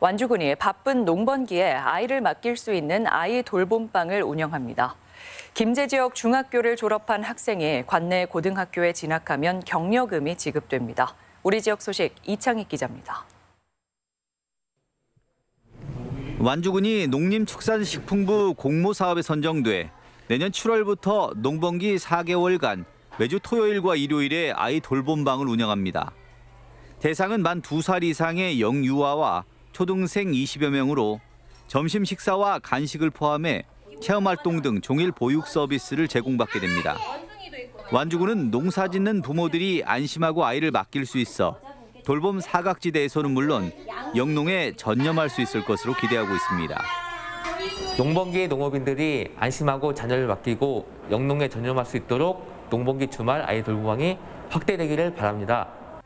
완주군이 바쁜 농번기에 아이를 맡길 수 있는 아이 돌봄방을 운영합니다. 김제 지역 중학교를 졸업한 학생이 관내 고등학교에 진학하면 격려금이 지급됩니다. 우리 지역 소식 이창익 기자입니다. 완주군이 농림축산식품부 공모사업에 선정돼 내년 7월부터 농번기 4개월간 매주 토요일과 일요일에 아이 돌봄방을 운영합니다. 대상은 만 2살 이상의 영유아와 초등생 20여 명으로 점심 식사와 간식을 포함해 체험활동 등 종일 보육 서비스를 제공받게 됩니다. 완주군은 농사 짓는 부모들이 안심하고 아이를 맡길 수 있어 돌봄 사각지대에서는 물론 영농에 전념할 수 있을 것으로 기대하고 있습니다. 농번기에 농업인들이 안심하고 자녀를 맡기고 영농에 전념할 수 있도록 농번기 주말 아이 돌봄방이 확대되기를 바랍니다.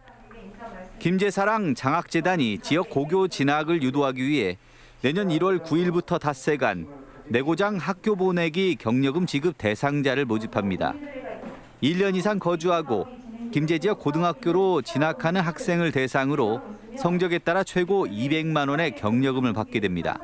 김제사랑 장학재단이 지역 고교 진학을 유도하기 위해 내년 1월 9일부터 닷새간 내고장 학교 보내기 격려금 지급 대상자를 모집합니다. 1년 이상 거주하고 김제 지역 고등학교로 진학하는 학생을 대상으로 성적에 따라 최고 200만 원의 격려금을 받게 됩니다.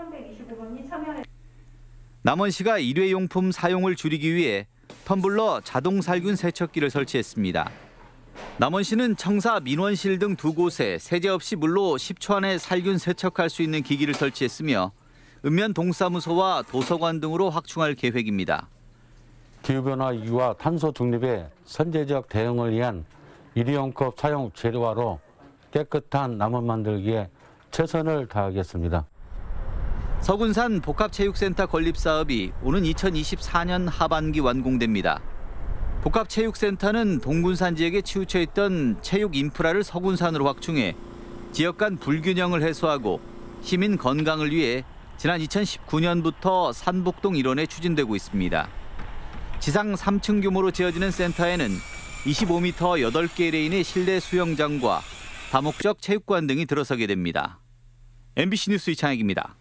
남원시가 일회용품 사용을 줄이기 위해 텀블러 자동 살균 세척기를 설치했습니다. 남원시는 청사, 민원실 등 두 곳에 세제 없이 물로 10초 안에 살균 세척할 수 있는 기기를 설치했으며 읍면 동사무소와 도서관 등으로 확충할 계획입니다. 기후변화 이유와 탄소 중립의 선제적 대응을 위한 일회용컵 사용 재료화로 깨끗한 남원 만들기에 최선을 다하겠습니다. 서군산 복합체육센터 건립 사업이 오는 2024년 하반기 완공됩니다. 복합체육센터는 동군산 지역에 치우쳐 있던 체육 인프라를 서군산으로 확충해 지역 간 불균형을 해소하고 시민 건강을 위해 지난 2019년부터 산복동 일원에 추진되고 있습니다. 지상 3층 규모로 지어지는 센터에는 25m 8개 레인의 실내 수영장과 다목적 체육관 등이 들어서게 됩니다. MBC 뉴스 이창익입니다.